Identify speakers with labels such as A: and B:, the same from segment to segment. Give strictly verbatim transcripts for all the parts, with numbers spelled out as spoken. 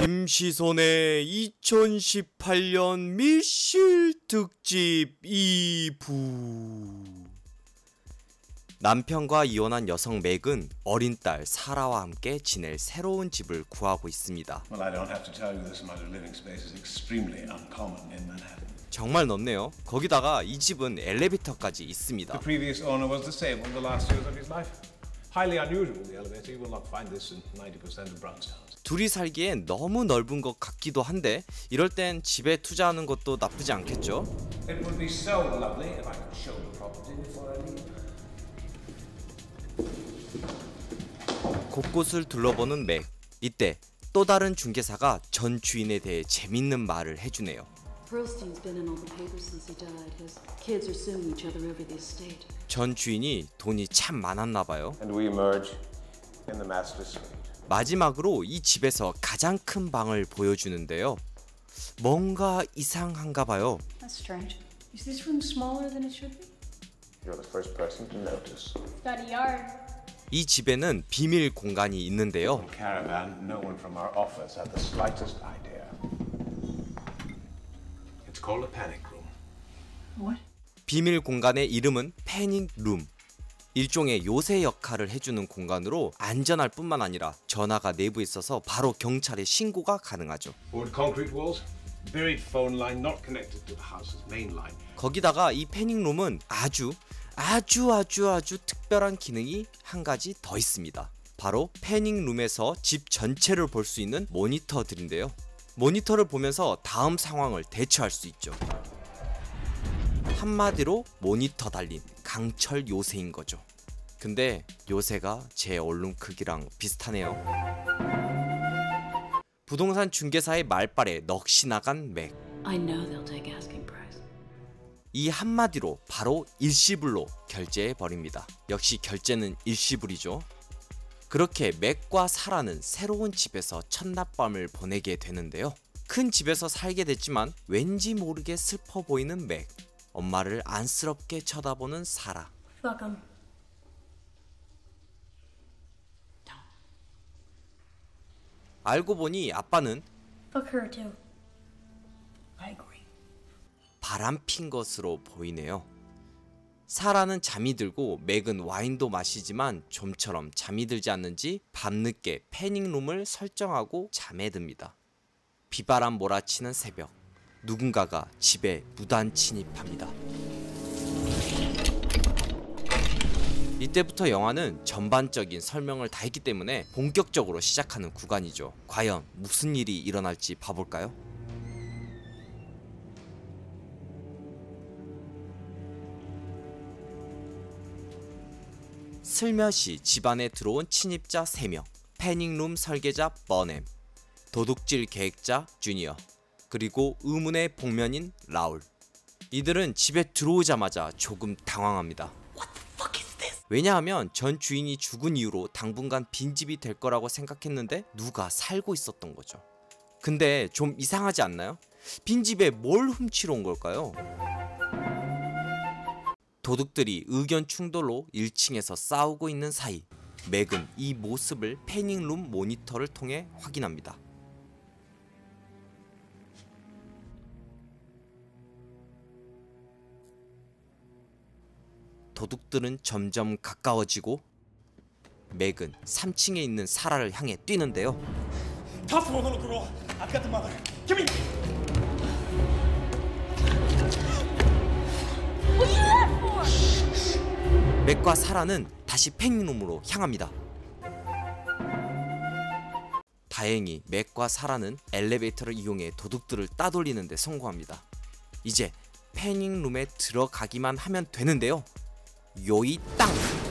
A: 김시선의 이천십팔 년 밀실 특집 이 부. 남편과 이혼한 여성 맥은 어린 딸 사라와 함께 지낼 새로운 집을 구하고 있습니다.
B: Well, I don't have to tell you this much living space is extremely uncommon in Manhattan.
A: 정말 넓네요. 거기다가 이 집은 엘리베이터까지 있습니다.
B: The previous owner was disabled the last years of his life. Highly unusual, the elevator. You will not find this in ninety percent of brownstones.
A: 둘이 살기엔 너무 넓은 것 같기도 한데 이럴 땐 집에 투자하는 것도 나쁘지 않겠죠?
B: It would be so lovely if I could show the property before I leave.
A: 곳곳을 둘러보는 맥. 이때 또 다른 중개사가 전 주인에 대해 재밌는 말을 해주네요.
C: Pearlstein's been in all the papers since he died. His kids are suing each other over the estate.
A: 전 주인이 돈이 참 많았나 봐요.
B: And we emerge in the master suite.
A: 마지막으로 이 집에서 가장 큰 방을 보여주는데요. 뭔가 이상한가 봐요.
C: That's strange. Is this room smaller than it should be?
B: You're the first person to notice.
C: It's got a yard.
A: 이 집에는 비밀 공간이 있는데요.
B: Caravan, no one from our office had the slightest idea. It's called a panic room.
C: What?
A: 비밀 공간의 이름은 패닉 룸. 일종의 요새 역할을 해주는 공간으로 안전할 뿐만 아니라 전화가 내부에 있어서 바로 경찰에 신고가 가능하죠.
B: Board concrete walls, buried phone line not connected to the house's main line.
A: 거기다가 이 패닉 룸은 아주 아주 아주 아주 특별한 기능이 한 가지 더 있습니다. 바로 패닉 룸에서 집 전체를 볼 수 있는 모니터들인데요. 모니터를 보면서 다음 상황을 대처할 수 있죠. 한마디로 모니터 달린 강철 요새인 거죠. 근데 요새가 제 얼룩 크기랑 비슷하네요. 부동산 중개사의 말발에 넋이 나간 맥.
C: I know they'll take asking price.
A: 이 한마디로 바로 일시불로 결제해 버립니다. 역시 결제는 일시불이죠. 그렇게 맥과 사라는 새로운 집에서 첫낮밤을 보내게 되는데요. 큰 집에서 살게 됐지만 왠지 모르게 슬퍼 보이는 맥. 엄마를 안쓰럽게 쳐다보는 사라.
C: Fuck 'em.
A: 알고 보니 아빠는
C: Fuck her too. I agree.
A: 바람핀 것으로 보이네요. 사라는 잠이 들고 맥은 와인도 마시지만 좀처럼 잠이 들지 않는지 밤늦게 패닉룸을 설정하고 잠에 듭니다. 비바람 몰아치는 새벽. 누군가가 집에 무단 침입합니다. 이때부터 영화는 전반적인 설명을 다 했기 때문에 본격적으로 시작하는 구간이죠. 과연 무슨 일이 일어날지 봐볼까요? 슬며시 집안에 들어온 침입자 세 명, 패닉룸 설계자 버넴, 도둑질 계획자 주니어, 그리고 의문의 복면인 라울. 이들은 집에 들어오자마자 조금 당황합니다. 왜냐하면 전 주인이 죽은 이후로 당분간 빈집이 될 거라고 생각했는데 누가 살고 있었던 거죠. 근데 좀 이상하지 않나요? 빈집에 뭘 훔치러 온 걸까요? 도둑들이 의견 충돌로 일 층에서 싸우고 있는 사이 맥은 이 모습을 패닉룸 모니터를 통해 확인합니다. 도둑들은 점점 가까워지고 맥은 삼 층에 있는 사라를 향해 뛰는데요. 맥과 사라는 다시 패닉룸으로 향합니다. 다행히 맥과 사라는 엘리베이터를 이용해 도둑들을 따돌리는 데 성공합니다. 이제 패닉룸에 들어가기만 하면 되는데요. 요이 땅!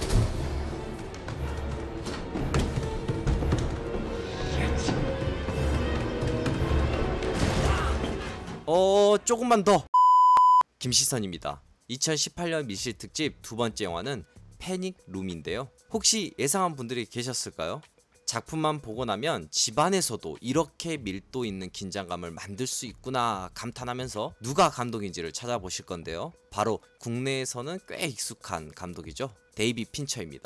A: 어... 조금만 더! 김시선입니다. 이천십팔 년 밀실 특집 두 번째 영화는 패닉룸인데요. 혹시 예상한 분들이 계셨을까요? 작품만 보고 나면 집안에서도 이렇게 밀도 있는 긴장감을 만들 수 있구나 감탄하면서 누가 감독인지를 찾아보실 건데요. 바로 국내에서는 꽤 익숙한 감독이죠. 데이빗 핀처입니다.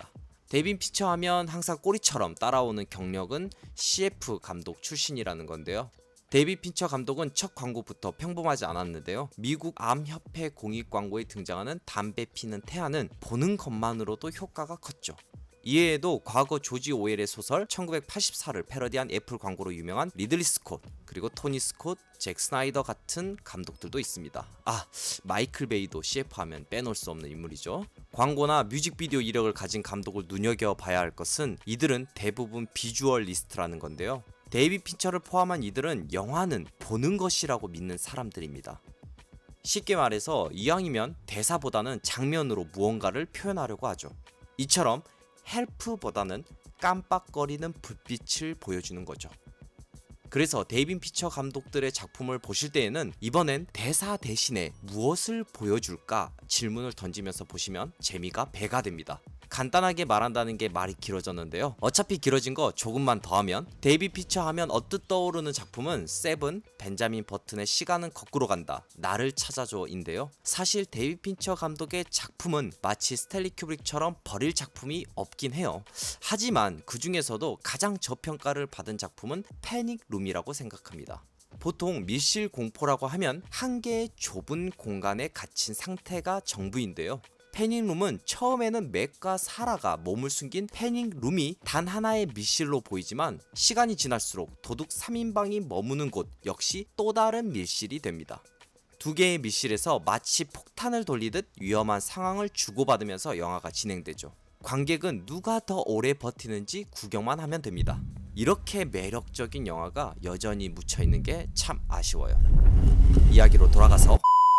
A: 데이빗 핀처 하면 항상 꼬리처럼 따라오는 경력은 씨에프 감독 출신이라는 건데요. 데이빗 핀처 감독은 첫 광고부터 평범하지 않았는데요. 미국 암협회 공익 광고에 등장하는 담배 피는 태아는 보는 것만으로도 효과가 컸죠. 이외에도 과거 조지 오웰의 소설 천구백팔십사를 패러디한 애플 광고로 유명한 리들리 스콧, 그리고 토니 스콧, 잭 스나이더 같은 감독들도 있습니다. 아, 마이클 베이도 씨에프 하면 빼놓을 수 없는 인물이죠. 광고나 뮤직비디오 이력을 가진 감독을 눈여겨봐야 할 것은 이들은 대부분 비주얼리스트라는 건데요. 데이빗 핀처를 포함한 이들은 영화는 보는 것이라고 믿는 사람들입니다. 쉽게 말해서 이왕이면 대사보다는 장면으로 무언가를 표현하려고 하죠. 이처럼 헬프보다는 깜빡거리는 불빛을 보여주는 거죠. 그래서 데이빗 핀처 감독들의 작품을 보실 때에는 이번엔 대사 대신에 무엇을 보여줄까 질문을 던지면서 보시면 재미가 배가 됩니다. 간단하게 말한다는 게 말이 길어졌는데요. 어차피 길어진 거 조금만 더 하면 데이빗 핀처 하면 언뜻 떠오르는 작품은 세븐, 벤자민 버튼의 시간은 거꾸로 간다, 나를 찾아줘 인데요. 사실 데이빗 핀처 감독의 작품은 마치 스탠리 큐브릭처럼 버릴 작품이 없긴 해요. 하지만 그 중에서도 가장 저평가를 받은 작품은 패닉 룸이라고 생각합니다. 보통 밀실 공포라고 하면 한 개의 좁은 공간에 갇힌 상태가 전부인데요. 패닉룸은 처음에는 맥과 사라가 몸을 숨긴 패닉룸이 단 하나의 밀실로 보이지만 시간이 지날수록 도둑 삼 인방이 머무는 곳 역시 또 다른 밀실이 됩니다. 두 개의 밀실에서 마치 폭탄을 돌리듯 위험한 상황을 주고받으면서 영화가 진행되죠. 관객은 누가 더 오래 버티는지 구경만 하면 됩니다. 이렇게 매력적인 영화가 여전히 묻혀있는 게 참 아쉬워요. 이야기로 돌아가서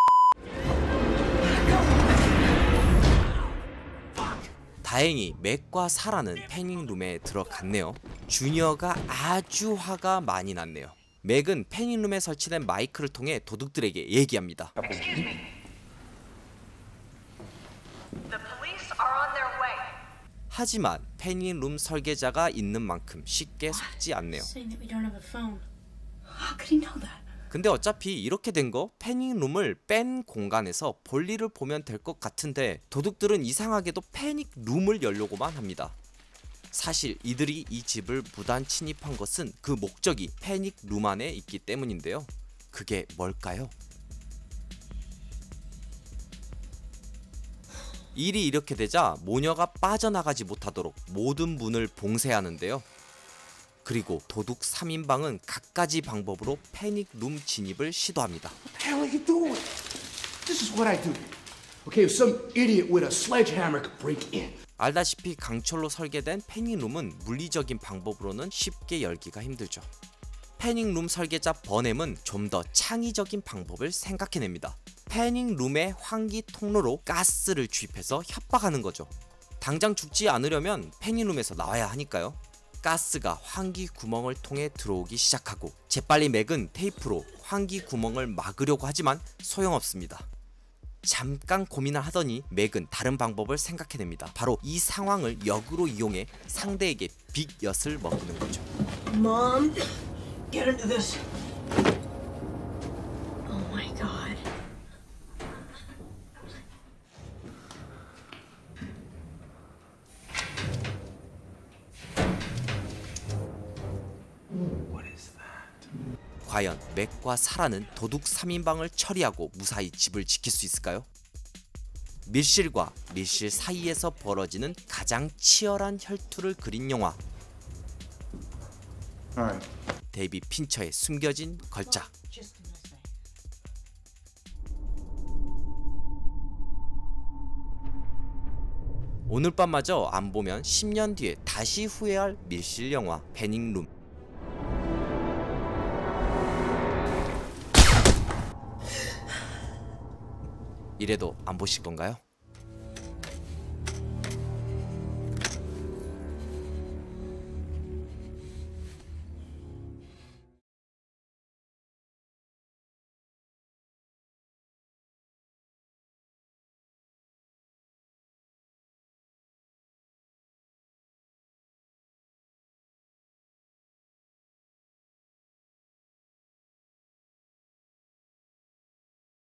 A: 다행히 맥과 사라는 패닉룸에 들어갔네요. 주니어가 아주 화가 많이 났네요. 맥은 패닉룸에 설치된 마이크를 통해 도둑들에게 얘기합니다. 하지만 패닉룸 설계자가 있는 만큼 쉽게 속지 않네요. 근데 어차피 이렇게 된 거 패닉룸을 뺀 공간에서 볼일을 보면 될 것 같은데 도둑들은 이상하게도 패닉룸을 열려고만 합니다. 사실 이들이 이 집을 무단 침입한 것은 그 목적이 패닉룸 안에 있기 때문인데요. 그게 뭘까요? 일이 이렇게 되자 모녀가 빠져나가지 못하도록 모든 문을 봉쇄하는데요. 그리고 도둑 삼 인방은 갖가지 방법으로 패닉룸 진입을 시도합니다.
D: What the hell are you doing? This is what I do. Okay, if some idiot with a sledgehammer could break in.
A: 알다시피 강철로 설계된 패닉룸은 물리적인 방법으로는 쉽게 열기가 힘들죠. 패닉룸 설계자 버넴은 좀 더 창의적인 방법을 생각해냅니다. 패닉룸의 환기 통로로 가스를 주입해서 협박하는 거죠. 당장 죽지 않으려면 패닉룸에서 나와야 하니까요. 가스가 환기 구멍을 통해 들어오기 시작하고 재빨리 맥은 테이프로 환기 구멍을 막으려고 하지만 소용없습니다. 잠깐 고민을 하더니 맥은 다른 방법을 생각해냅니다. 바로 이 상황을 역으로 이용해 상대에게 빅엿을 먹이는 거죠.
E: Mom, get into this. Oh my god.
A: 과연 맥과 사라는 도둑 삼 인방을 처리하고 무사히 집을 지킬 수 있을까요? 밀실과 밀실 사이에서 벌어지는 가장 치열한 혈투를 그린 영화
D: Alright.
A: 데이빗 핀처의 숨겨진 걸작. 오늘 밤마저 안 보면 십 년 뒤에 다시 후회할 밀실 영화 패닉룸. 이래도 안 보실 건가요?